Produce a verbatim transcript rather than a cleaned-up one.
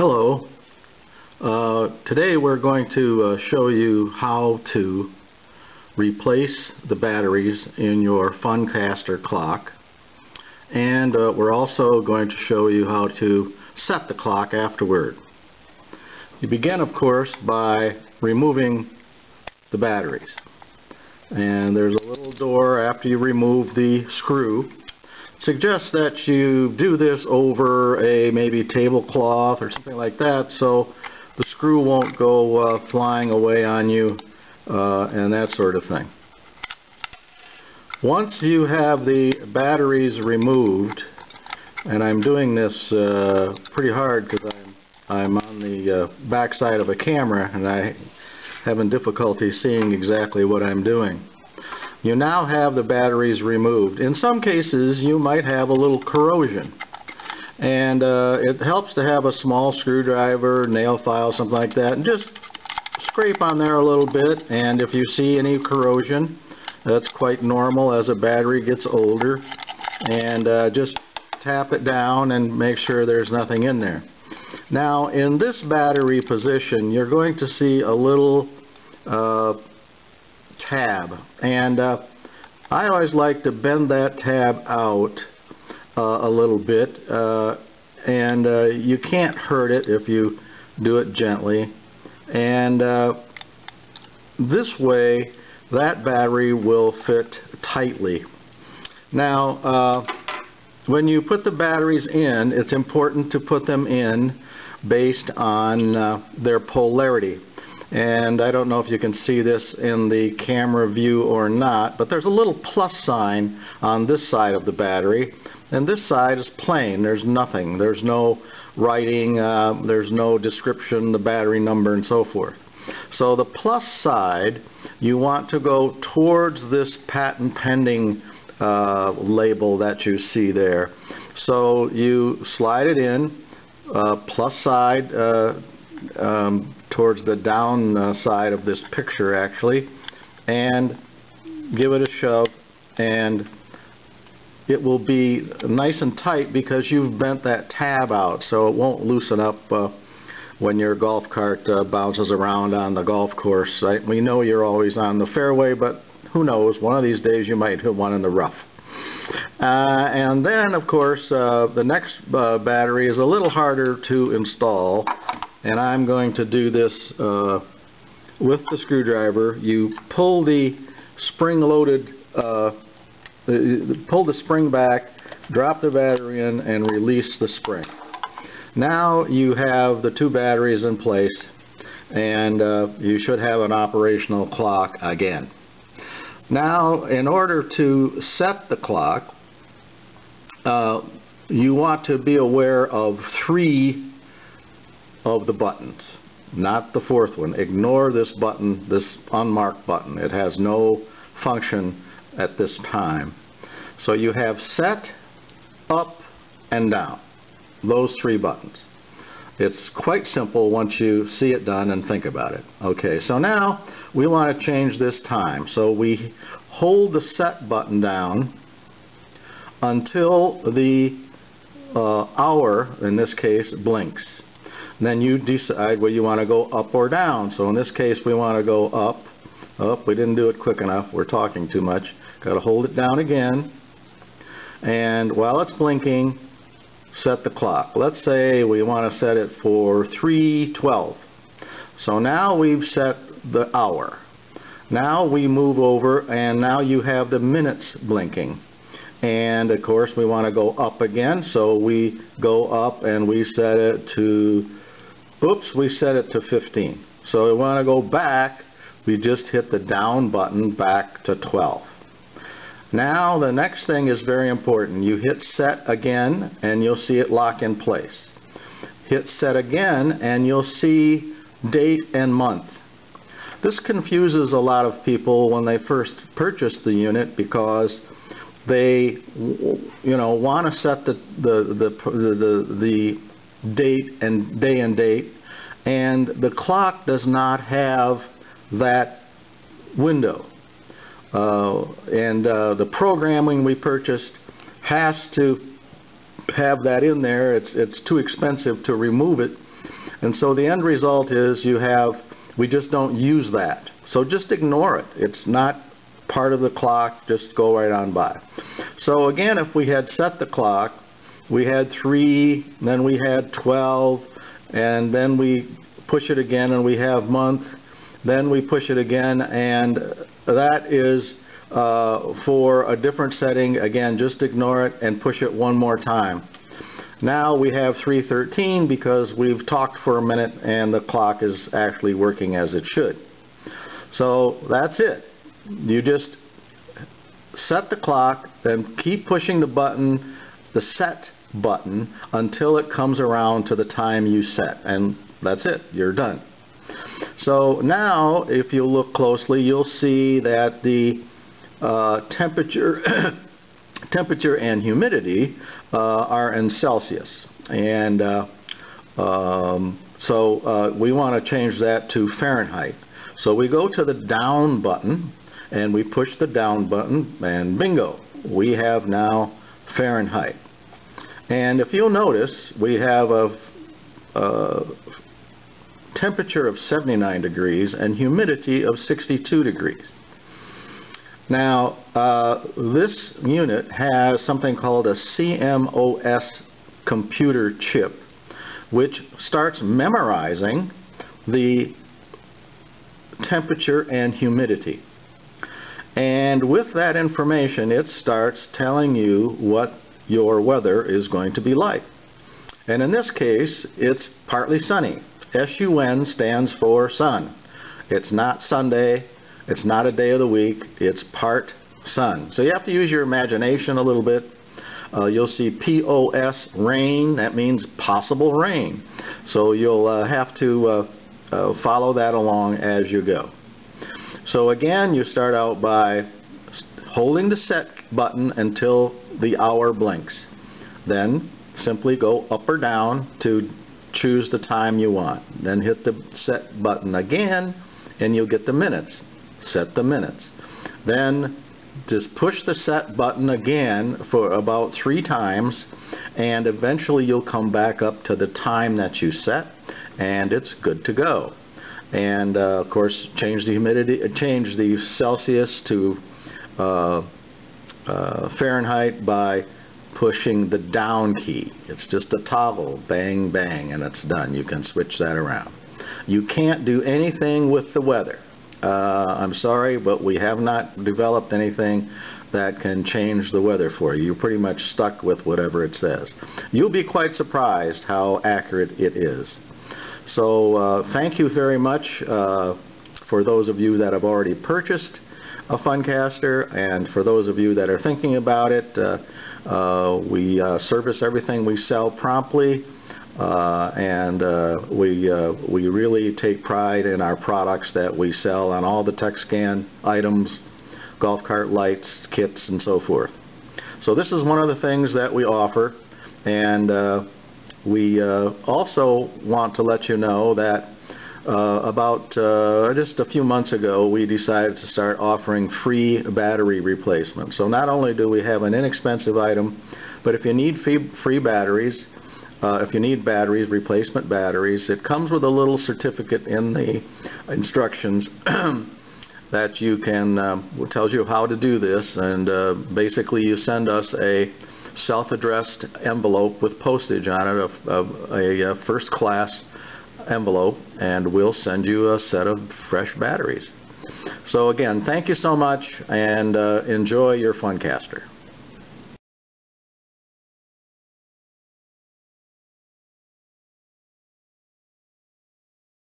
Hello. Uh, today we're going to uh, show you how to replace the batteries in your FUNcaster clock, and uh, we're also going to show you how to set the clock afterward. You begin, of course, by removing the batteries, and there's a little door after you remove the screw. Suggest that you do this over a maybe tablecloth or something like that, so the screw won't go uh, flying away on you uh, and that sort of thing. Once you have the batteries removed, and I'm doing this uh, pretty hard because I'm, I'm on the uh, back side of a camera and I having difficulty seeing exactly what I'm doing. You now have the batteries removed. In some cases you might have a little corrosion, and uh, it helps to have a small screwdriver, nail file, something like that, and just scrape on there a little bit, and if you see any corrosion, that's quite normal as a battery gets older, and uh, just tap it down and make sure there's nothing in there. Now in this battery position you're going to see a little uh, tab, and uh, I always like to bend that tab out uh, a little bit, uh, and uh, you can't hurt it if you do it gently, and uh, this way that battery will fit tightly. Now uh, when you put the batteries in, it's important to put them in based on uh, their polarity. And I don't know if you can see this in the camera view or not, but there's a little plus sign on this side of the battery, and this side is plain. There's nothing. There's no writing, uh, there's no description, the battery number, and so forth. So the plus side, you want to go towards this patent pending uh, label that you see there. So you slide it in, uh, plus side, uh, um, towards the down uh, side of this picture actually, and give it a shove, and it will be nice and tight because you've bent that tab out, so it won't loosen up uh, when your golf cart uh, bounces around on the golf course. Right? We know you're always on the fairway, but who knows, one of these days you might hit one in the rough. Uh, and then of course uh, the next uh, battery is a little harder to install, and I'm going to do this uh, with the screwdriver. You pull the spring-loaded, uh, pull the spring back, drop the battery in, and release the spring. Now you have the two batteries in place, and uh, you should have an operational clock again. Now, in order to set the clock, uh, you want to be aware of three of the buttons, not the fourth one. Ignore this button, this unmarked button. It has no function at this time. So you have set, up, and down. Those three buttons. It's quite simple once you see it done and think about it. Okay, so now we want to change this time. So we hold the set button down until the uh, hour, in this case, blinks. Then you decide whether you want to go up or down. So in this case we want to go up. Up, we didn't do it quick enough. We're talking too much. Got to hold it down again. And while it's blinking, set the clock. Let's say we want to set it for three twelve. So now we've set the hour. Now we move over, and now you have the minutes blinking. And of course we want to go up again, so we go up and we set it to, oops, we set it to fifteen. So we want to go back, we just hit the down button back to twelve. Now the next thing is very important. You hit set again and you'll see it lock in place. Hit set again and you'll see date and month. This confuses a lot of people when they first purchase the unit, because they, you know, want to set the the the the, the date and day and date, and the clock does not have that window. Uh, and uh, the programming we purchased has to have that in there. It's it's too expensive to remove it, And so the end result is you have, we just don't use that. So just ignore it. It's not part of the clock. Just go right on by. So again, if we had set the clock, we had three, then we had twelve, and then we push it again and we have month, then we push it again, and that is uh, for a different setting. Again, just ignore it and push it one more time. Now we have three thirteen because we've talked for a minute and the clock is actually working as it should. So that's it. You just set the clock, then keep pushing the button, the set button, until it comes around to the time you set, and that's it. You're done. So now if you look closely, you'll see that the uh, temperature temperature and humidity uh, are in Celsius, and uh, um, so uh, we want to change that to Fahrenheit. So we go to the down button and we push the down button, and bingo, we have now Fahrenheit. And if you'll notice, we have a, a temperature of seventy-nine degrees and humidity of sixty-two degrees. Now, uh, this unit has something called a C M O S computer chip, which starts memorizing the temperature and humidity. And with that information, it starts telling you what your weather is going to be like. And in this case, it's partly sunny. S U N stands for sun. It's not Sunday. It's not a day of the week. It's part sun. So you have to use your imagination a little bit. Uh, you'll see P O S, rain. That means possible rain. So you'll uh, have to uh, uh, follow that along as you go. So again, you start out by holding the set button until the hour blinks. Then simply go up or down to choose the time you want. Then hit the set button again and you'll get the minutes. Set the minutes. Then just push the set button again for about three times, and eventually you'll come back up to the time that you set, and it's good to go. And uh, of course, change the humidity, change the Celsius to uh, uh, Fahrenheit by pushing the down key. It's just a toggle, bang, bang, and it's done. You can switch that around. You can't do anything with the weather. Uh, I'm sorry, but we have not developed anything that can change the weather for you. You're pretty much stuck with whatever it says. You'll be quite surprised how accurate it is. So uh, thank you very much uh, for those of you that have already purchased a FUNcaster, and for those of you that are thinking about it, uh, uh, we uh, service everything we sell promptly. Uh, and uh, we uh, we really take pride in our products that we sell on all the TechScan items, golf cart lights, kits, and so forth. So this is one of the things that we offer, and uh, we uh, also want to let you know that uh, about uh, just a few months ago we decided to start offering free battery replacement. So not only do we have an inexpensive item, but if you need free, free batteries, Uh, if you need batteries, replacement batteries, it comes with a little certificate in the instructions that you can, um, tells you how to do this, and uh, basically you send us a self-addressed envelope with postage on it, of, of a, a first-class envelope, and we'll send you a set of fresh batteries. So again, thank you so much, and uh, enjoy your FUNcaster.